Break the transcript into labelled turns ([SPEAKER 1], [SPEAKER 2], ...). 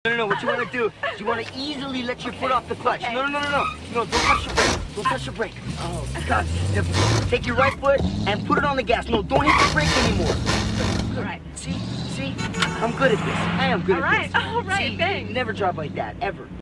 [SPEAKER 1] No, what you want to do is you want to easily let your foot off the clutch. Okay. No, don't touch your brake. Don't touch your brake. Oh, God, this is difficult. Take your right foot and put it on the gas. No, don't hit the brake anymore.
[SPEAKER 2] All right.
[SPEAKER 1] See? I'm good at this. I am good at this.
[SPEAKER 2] All right,
[SPEAKER 1] See,
[SPEAKER 2] thanks.
[SPEAKER 1] you never drive like that, ever.